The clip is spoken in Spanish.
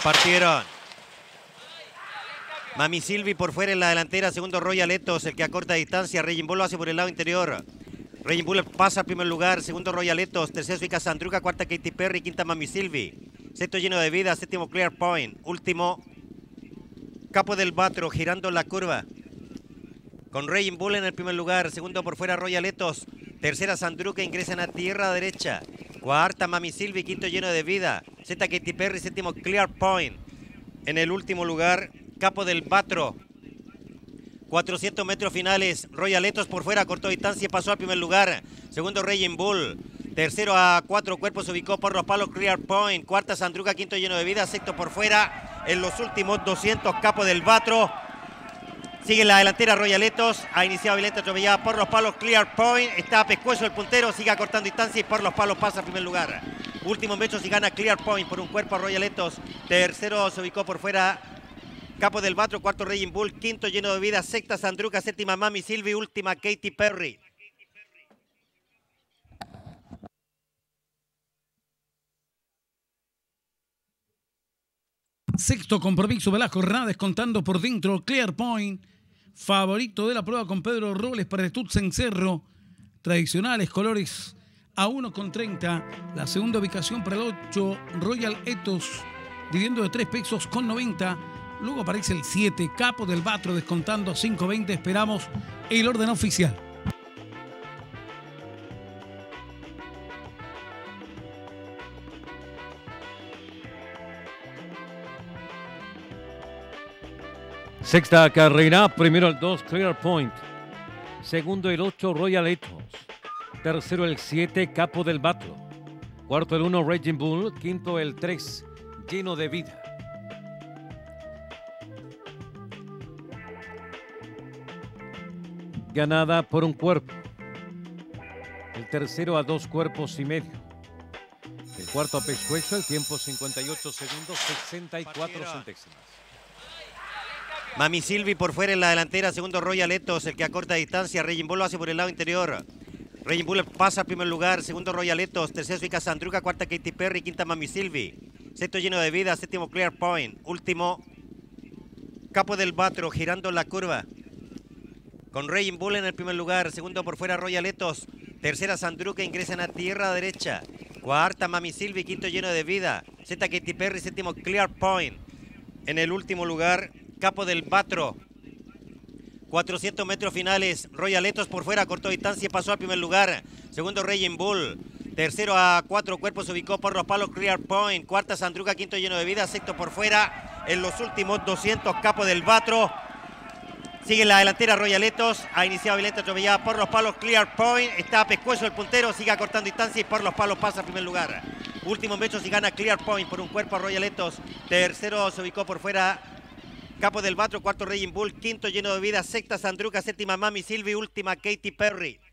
Partieron. Mami Silvi por fuera en la delantera. Segundo Royal Ethos, el que acorta distancia. Raging Bull lo hace por el lado interior. Raging Bull pasa al primer lugar. Segundo Royal Ethos. Tercero Suica Sandruca. Cuarta Katy Perry. Quinta Mami Silvi. Sexto Lleno de Vida. Séptimo Clear Point. Último Capo del Batro girando la curva. Con Raging Bull en el primer lugar. Segundo por fuera Royal Ethos. Tercera Sandruca. Ingresan a tierra derecha. Cuarta Mami Silvi. Quinto Lleno de Vida. Sexta Katy Perry. Séptimo Clear Point. En el último lugar Capo del Batro. 400 metros finales. Royal Ethos por fuera, cortó distancia y pasó al primer lugar. Segundo Raging Bull. Tercero a 4 cuerpos se ubicó por los palos Clear Point. Cuarta Sandruca, quinto Lleno de Vida. Sexto por fuera. En los últimos 200 Capo del Batro. Sigue en la delantera Royal Ethos. Ha iniciado violenta atropellada por los palos Clear Point. Está pescuezo el puntero. Sigue acortando distancia y por los palos pasa al primer lugar. Último metros y gana Clear Point por un cuerpo a Royal Ethos. Tercero se ubicó por fuera Capo del Batro, cuarto Raging Bull, quinto Lleno de Vida, sexta Sandruca, séptima Mami Silvi, última Katy Perry. Sexto compromiso de la jornada, descontando por dentro Clear Point, favorito de la prueba con Pedro Robles para el Tuxen Cerro. Tradicionales colores a 1,30. La segunda ubicación para el 8 Royal Ethos, dividiendo de 3 pesos con 90. Luego aparece el 7, Capo del Batro, descontando 5.20. Esperamos el orden oficial. Sexta carrera, primero el 2, Clear Point. Segundo el 8, Royal Ethos. Tercero el 7, Capo del Batro. Cuarto el 1, Raging Bull. Quinto el 3, Lleno de Vida. Ganada por un cuerpo. El tercero a 2 cuerpos y medio. El cuarto a pescuezo, el tiempo 58 segundos, 64 centésimas. Mami Silvi por fuera en la delantera. Segundo Royal Ethos, el que acorta distancia. Raging Bull lo hace por el lado interior. Raging Bull pasa al primer lugar. Segundo Royal Ethos. Tercero Suica Sandruca. Cuarta Katy Perry. Quinta Mami Silvi. Sexto Lleno de Vida. Séptimo Clear Point. Último Capo del Batro girando la curva. Con Raging Bull en el primer lugar. Segundo por fuera Royal Ethos. Tercera Sandruca. Ingresan a tierra derecha. Cuarta Mami Silvi. Quinto Lleno de Vida. Sexta Katy Perry. Séptimo Clear Point. En el último lugar Capo del Batro. 400 metros finales. Royal Ethos por fuera, cortó distancia y pasó al primer lugar. Segundo Raging Bull. Tercero a 4 cuerpos se ubicó por los palos Clear Point. Cuarta Sandruca, quinto Lleno de Vida. Sexto por fuera. En los últimos 200 Capo del Batro. Sigue en la delantera Royal Ethos. Ha iniciado violenta atropellada por los palos Clear Point. Está pescuezo el puntero. Sigue acortando distancia y por los palos pasa al primer lugar. Último metros y gana Clear Point por un cuerpo a Royal Ethos. Tercero se ubicó por fuera Capo del Batro, cuarto Raging Bull, quinto Lleno de Vida, sexta Sandruca, séptima Mami Silvi, última Katy Perry.